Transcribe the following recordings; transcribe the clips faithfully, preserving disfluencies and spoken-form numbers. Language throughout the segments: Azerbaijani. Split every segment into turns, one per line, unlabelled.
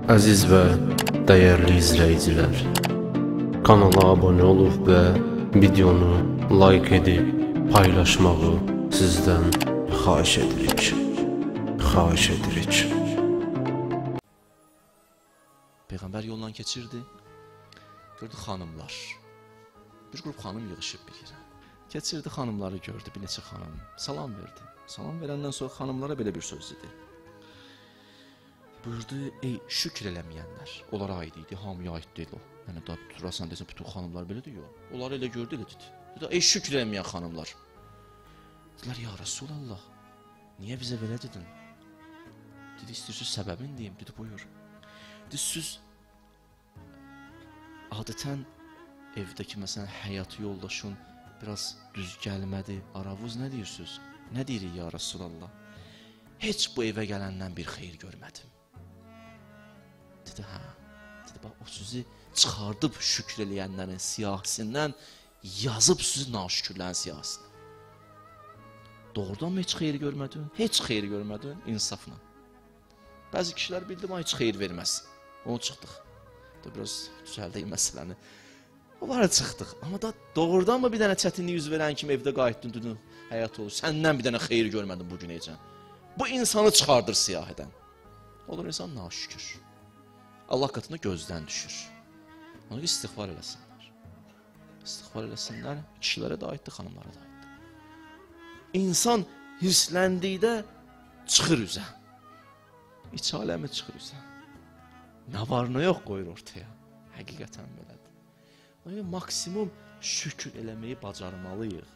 Əziz və dəyərli izləyicilər, kanala abunə olub və videonu like edib paylaşmağı sizdən xahiş edirik. Xahiş edirik.
Peyğəmbər yoldan keçirdi, gördü xanımlar. Bir qrup xanım yığışıb bir yerə. Keçirdi, xanımları gördü, bir neçə xanım. Salam verdi. Salam verəndən sonra xanımlara belə bir söz dedi. Buyurdu, ey şükür eləməyənlər. Onlara aid idi, hamıya aid deyil o. Yəni da turasan desə bütün xanımlar belə deyil. Onları elə gördü, elə dedi. Dedi, ey şükür eləməyən xanımlar. Dedilər, ya Rasulallah, niyə bizə belə dedin? Dedi, istəyirsiniz səbəbini deyim. Dedi, buyur. Dedi, siz adətən evdəki məsələn həyat yoldaşın biraz düz gəlmədi, aravuz nə deyirsiniz? Nə deyirik ya Rasulallah? Heç bu evə gələndən bir xeyir görmədim. Dedi, hə. Dedi, bax, o sizi çıxardıb şükür eləyənlərin siyahisindən yazıb sizi naşükürlərin siyahisindən. Doğrudan mı heç xeyir görmədin? Heç xeyir görmədin, insafla. Bəzi kişilər bildi, amma heç xeyir verməz. Onu çıxdıq. Da biraz düzəldəyim məsələni. Onlara çıxdıq. Amma da doğrudan mı bir dənə çətinlik yüz verən kimi evdə qayıtdın, dünün həyat olur. Səndən bir dənə xeyir görmədin bugün necə. Bu insanı çıxardır siyahədən. Olur insan naşükür. Allah qatında gözdən düşür. Ona istiğfar eləsinlər. İstiğfar eləsinlər, kişilərə də aiddir, xanımlara da aiddir. İnsan hirsləndikdə çıxır üzə. İç aləmi çıxır üzə. Nə var, nə yox qoyur ortaya. Həqiqətən belədir. Ona maksimum şükür eləməyi bacarmalıyıq.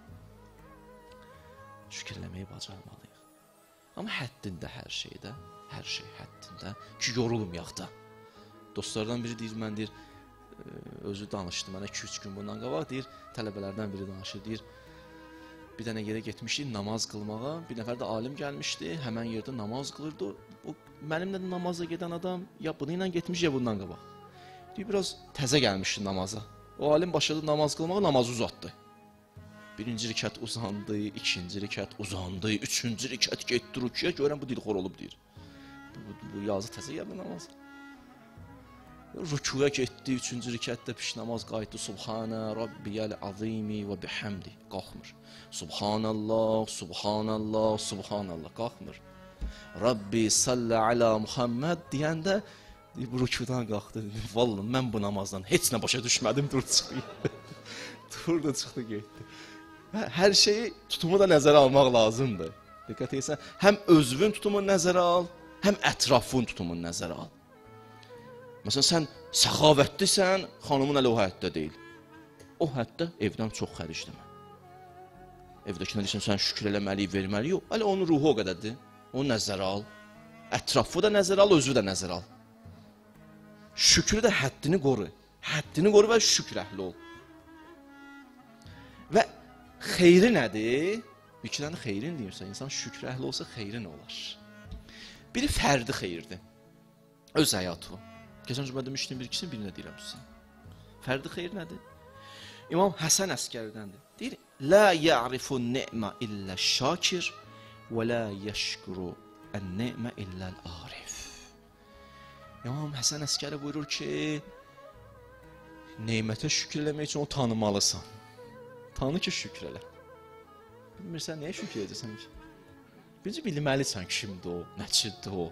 Şükür eləməyi bacarmalıyıq. Amma həddində hər şeydə, hər şey həddində ki, yorulmayaq da. Dostlardan biri deyir, mən deyir, özü danışdı mənə iki üç gün bundan qabaq, deyir, tələbələrdən biri danışır, deyir, bir dənə yerə getmişdik namaz qılmağa, bir nəfər də alim gəlmişdi, həmən yerdə namaz qılırdı, o, mənimlə də namaza gedən adam ya bunu ilə getmiş, ya bundan qabaq. Deyir, biraz təzə gəlmişdi namaza. O alim başladı namaz qılmağa, namazı uzatdı. Birinci rikət uzandı, ikinci rikət uzandı, üçüncü rikət getdi rüküyə, görən bu dilxor olub, deyir. Bu, bu yazı təzə gəldi namaz. Rükuya getdi, üçüncü rikətdə piş namaz qayıtdı. Subhanə Rabbiyəl azimi və bihamdi. Qalxmır. Subhanallah, Subhanallah, Subhanallah. Qalxmır. Rabbi salli alə Muhammed deyəndə bu rükudan qalxdı. Vallahi mən bu namazdan heç nə başa düşmədim, dur çıxdı. Durdu, çıxdı, getdi. Hər şeyi, tutumu da nəzərə almaq lazımdır. Diqqət etsən, həm özünün tutumunu nəzərə al, həm ətrafın tutumunu nəzərə al. Məsələn, sən səxavətlisən, xanımın əli o həddə deyil. O həddə evdən çox xəricləmə. Evdəkinə deyirsən, sən şükür eləməliyik, verməliyik. Yox, əli onun ruhu o qədərdir. Onu nəzərə al. Ətrafı da nəzərə al, özü də nəzərə al. Şükrü də həddini qoru. Həddini qoru və şükür əhli ol. Və xeyri nədir? Bir iki dənə xeyrin deyirsən, insan şükür əhli olsa xeyri nə olar? Biri fərdi xeyirdir. Öz həyatı o. Keçən cümlə demişdim, bir ikisini birinə deyirəm sizə. Fərdi xeyir nədir? İmam Həsən Əskəridəndir. Deyir, La ya'rifu ni'mə illə şakir və la yəşkuru ən-ni'mə illəl arif. İmam Həsən Əskəri buyurur ki, neymətə şükür eləmək üçün o tanımalısan. Tanı ki, şükür elə. Bilmirsən, nəyə şükür edəsən ki? Birinci bilməlisən kimdir o, nəçidir o.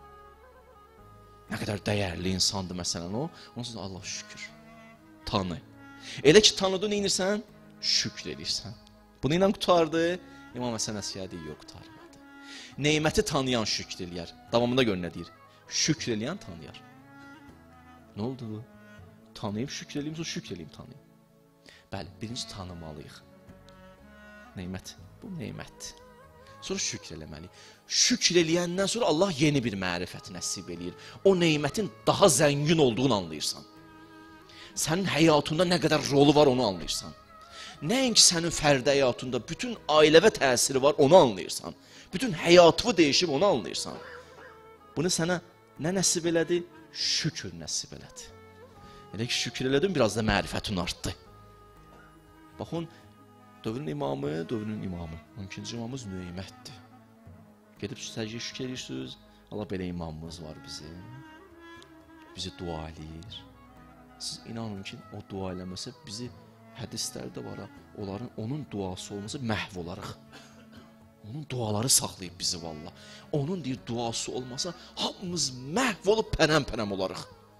Nə qədər dəyərli insandır məsələn o, onsuz Allah şükür. Tanı. Elə ki tanıdın, neyinirsən? Şükür edirsən. Bunu ilə qutardı, İmam Həsən Əskəri deyir, yox, qutarmadı. Neyməti tanıyan şükür eləyər. Davamında gör nə deyir? Şükür eləyən tanıyar. Nə oldu bu? Tanıyıb şükür eləyim, sonra şükür eləyim tanıyım. Bəli, birinci tanımalıyıq. Neymət, bu neymətdir. Sonra şükür eləməliyik. Şükür eləyəndən sonra Allah yeni bir mərifət nəsib eləyir. O neymətin daha zəngin olduğunu anlayırsan. Sənin həyatında nə qədər rolu var, onu anlayırsan. Nəinki sənin fərdi həyatında bütün ailəvə təsiri var, onu anlayırsan. Bütün həyatını dəyişib, onu anlayırsan. Bunu sənə nə nəsib elədi? Şükür nəsib elədi. Elə ki, şükür elədin, biraz da mərifətin artdı. Baxın, dövrün imamı, dövrün imamı. İkinci imamımız Nüeymətdir. Gedib səcdə şükür edirsiniz. Allah belə imamımız var bizim. bizi dua eləyir. Siz inanın ki, o dua eləməsə bizi hədislərdə var, onların onun duası olmasa məhv olarıq. Onun duaları saxlayıb bizi valla. Onun deyir duası olmasa hamımız məhv olub pərəm-pərəm olarıq.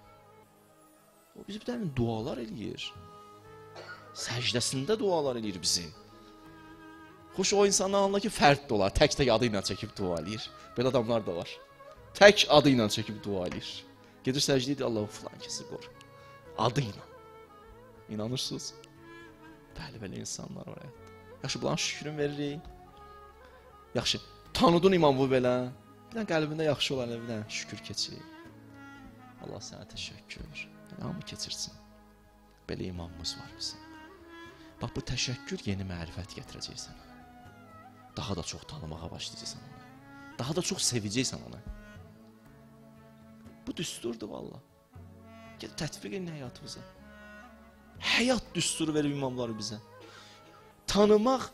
O bizi bir dənə dualar eləyir. Səcdəsində dualar eləyir bizi. Xoş o insanın anla ki, fərd də olar. Tək-tək adı ilə çəkib dua eləyir. Belə adamlar da var. Tək adı ilə çəkib dua eləyir. Gedir səcdə edir, Allah'ın filan kəsi qor. Adı ilə. İnanırsınız? Bəli, belə insanlar var həyatda. Yaxşı, bulan şükrün veririk. Yaxşı, tanıdın imam bu belə. Bir dənə qəlbində yaxşı olan bir dənə şükür keçir. Allah sənə təşəkkür. Hamı keçirsin. Belə imamımız var bizim. Bax, bu təşəkkür yeni mərifət gətirəcək sənə. Daha da çox tanımağa başlayacaqsan onu. Daha da çox sevəcəksən onu. Bu düsturdur valla. Gəl tətbiq edin həyatımıza. Həyat düsturu verir imamlar bizə. Tanımaq,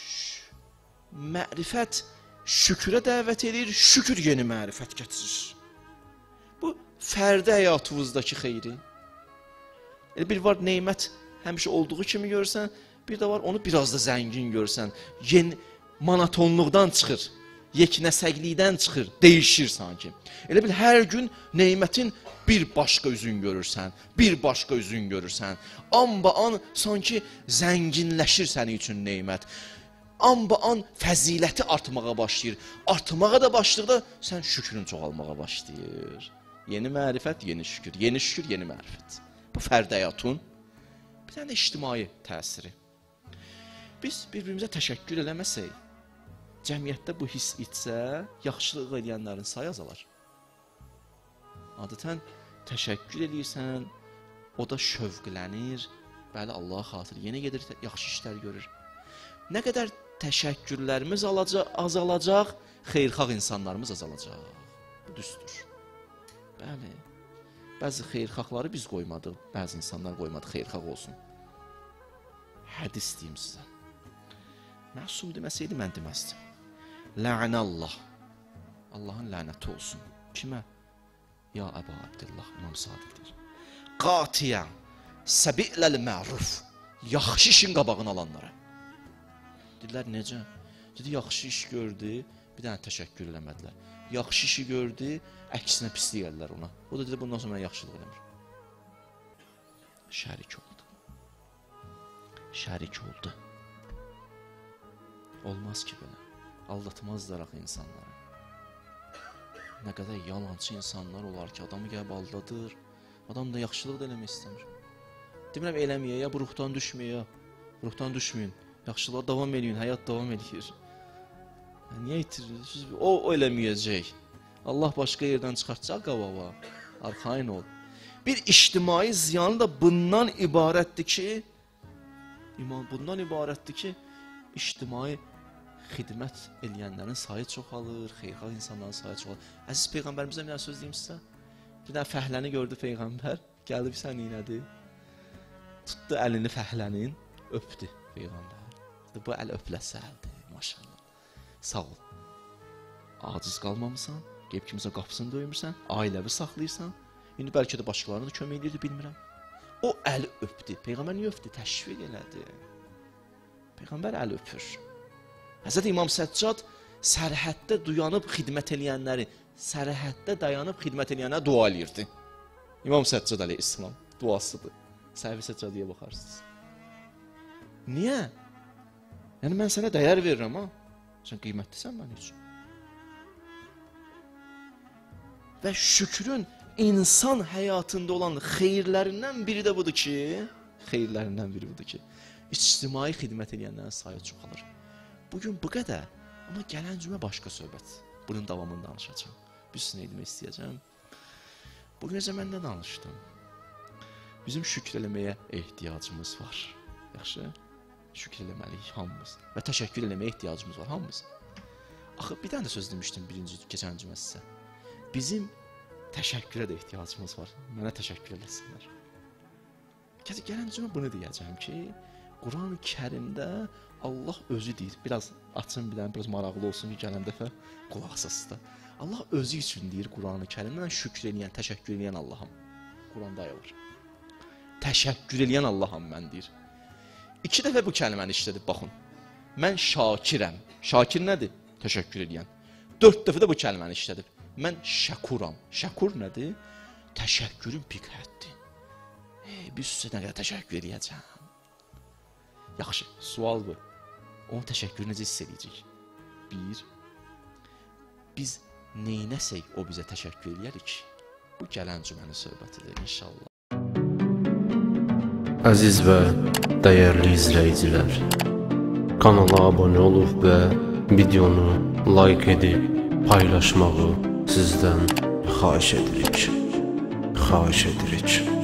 mərifət şükrə dəvət edir, şükür yeni mərifət gətirir. Bu, fərdi həyatımızdakı xeyri. Elə bir var, neymət həmişə olduğu kimi görsən, bir də var, onu biraz da zəngin görsən. Yeni monotonluqdan çıxır, yeknəsəklikdən çıxır, değişir sanki. Elə bil, hər gün neymətin bir başqa üzün görürsən, bir başqa üzün görürsən. Amba an sanki zənginləşir sənin üçün neymət. Amba an fəziləti artmağa başlayır. Artmağa da başlıqda sən şükrün çoğalmağa başlayır. Yeni mərifət, yeni şükür. Yeni şükür, yeni mərifət. Bu fərd həyatın bir dənə ictimai təsiri. Biz bir-birimizə təşəkkür eləməsək, cəmiyyətdə bu his itsə, yaxşılıq edənlərin sayı azalar. Adətən təşəkkür edirsən, o da şövqlənir, bəli, Allaha xatır, yenə gedir, yaxşı işlər görür. Nə qədər təşəkkürlərimiz azalacaq, xeyrxalq insanlarımız azalacaq. Bu düzdür. Bəli, bəzi xeyrxalqları biz qoymadıq, bəzi insanlar qoymadı, xeyrxalq olsun. Hədis deyim sizə. Məsum deməsəydi, mən deməzdim. Lə'nəllah. Allahın lənəti olsun. Kimə? Ya Əbu Abdillah, İmam Sadiq deyir. Qatiyə, səbi'ləl məruf. Yaxşı işin qabağını alanlara. Dedilər, necə? Dedi, yaxşı iş gördü, bir dənə təşəkkür eləmədilər. Yaxşı işi gördü, əksinə pislik edilər ona. O da dedi, bundan sonra mən yaxşılıq eləmir. Şərik oldu. Şərik oldu. Olmaz ki belə. Aldatmazlar axı insanları. Nə qədər yalancı insanlar olar ki, adamı gəlib aldadır. Adam da yaxşılıq da eləmək istəmir. Demirəm, eləməyə, ya bu ruhdan düşməyə, ruhdan düşməyin. Yaxşılığa davam eləyin, həyat davam eləyir. Niyə itirirsiniz? O, o eləməyəcək. Allah başqa yerdən çıxartacaq qavağa. Arxain ol. Bir ictimai ziyanı da bundan ibarətdir ki, iman bundan ibarətdir ki, ictimai xidmət eləyənlərin sayı çoxalır, xeyrxalq insanların sayı çoxalır. Əziz Peyğəmbərimizə bir dənə söz deyim sizə. Bir dənə fəhləni gördü Peyğəmbər, gəldi bir sən neynədi? Tutdu əlini fəhlənin, öpdü Peyğəmbər. Bu əl öpləsəldir, maşallah. Sağ ol. Aciz qalmamısan, qeyb kimsə qapısını döymürsən, ailəvi saxlayırsan. İndi bəlkə də başqalarına da kömək edirdi, bilmirəm. O əli öpdü. Peyğəmbər niyə öpdü? Təşviq elədi. Peyğəmbər əli öpür. Həzrət İmam Səccad sərhəddə dayanıb xidmət eləyənləri, sərhəddə dayanıb xidmət eləyənlərə dua eləyirdi. İmam Səccad əleyhissalam duasıdır. Səhvi Səccadiyə baxarsınız. Niyə? Yəni mən sənə dəyər verirəm ha. Sən qiymətlisən mən üçün. Və şükrün insan həyatında olan xeyirlərindən biri də budur ki, xeyirlərindən biri budur ki, ictimai xidmət eləyənlərin sayı çoxalır. Bugün bu qədər, amma gələn cümə başqa söhbət. Bunun davamını danışacağım. Bir üstünə edmək istəyəcəm. Bugün necə mən nə danışdım? Bizim şükür eləməyə ehtiyacımız var. Yaxşı? Şükür eləməliyik hamımız. Və təşəkkür eləməyə ehtiyacımız var hamımız. Axı, bir dənə də söz demişdim birinci keçən cümə sizə. Bizim təşəkkürə də ehtiyacımız var. Mənə təşəkkür eləsinlər. Gələn cümə bunu deyəcəm ki, Quran-ı Kərimdə Allah özü deyir. Biraz açın bir dənə, biraz maraqlı olsun ki, gələn dəfə qulaq asasız da. Allah özü üçün deyir Quran-ı Kərimdə, mən şükür eləyən, təşəkkür eləyən Allahım. Quranda ayə var. Təşəkkür eləyən Allaham mən deyir. İki dəfə bu kəlməni işlədib, baxın. Mən şakirəm. Şakir nədir? Təşəkkür eləyən. Dörd dəfə də bu kəlməni işlədib. Mən şəkuram. Şəkur nədir? Təşəkkürün pik həddi. Ey, bir sözə nə qədər təşəkkür eləyəcəm. Yaxşı, sual bu. Onun təşəkkürü necə hiss edəcək? Bir, biz neynəsək o bizə təşəkkür eləyərik? Bu gələn cümənin söhbətidir, inşallah.
Əziz və dəyərli izləyicilər, kanala abunə olub və videonu like edib paylaşmağı sizdən xahiş edirik. Xahiş edirik.